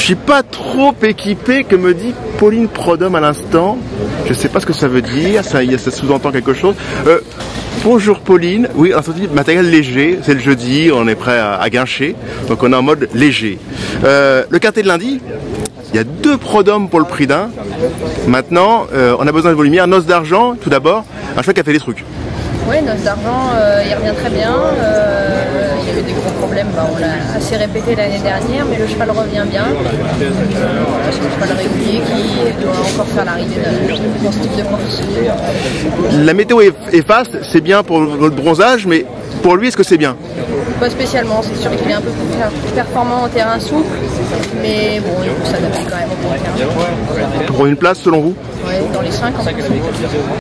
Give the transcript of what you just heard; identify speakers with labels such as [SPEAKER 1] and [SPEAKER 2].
[SPEAKER 1] suis pas trop équipé, que me dit Pauline Prodhomme à l'instant. Je sais pas ce que ça veut dire, ça sous-entend quelque chose. Bonjour Pauline, oui, on dit matériel léger, c'est le jeudi, on est prêt à guincher, donc on est en mode léger. Le quintet de lundi, il y a 2 Prodhomme pour le prix d'un. Maintenant, on a besoin de vos lumières. Noce d'argent, tout d'abord, un cheval qui a fait des trucs.
[SPEAKER 2] Oui, Noce d'argent, il revient très bien. Il y a eu des gros problèmes, on l'a assez répété l'année dernière, mais le cheval revient bien. C'est un cheval régulier qui doit encore faire l'arrivée dans ce type de course.
[SPEAKER 1] La météo est faste, c'est bien pour le bronzage, mais pour lui, est-ce que c'est bien?
[SPEAKER 2] Pas spécialement, c'est sûr qu'il est un peu plus performant en terrain souple, mais bon, il peut s'adapter quand même au bon terrain.
[SPEAKER 1] Pour une place, selon vous?
[SPEAKER 2] Oui, dans les 5 ans.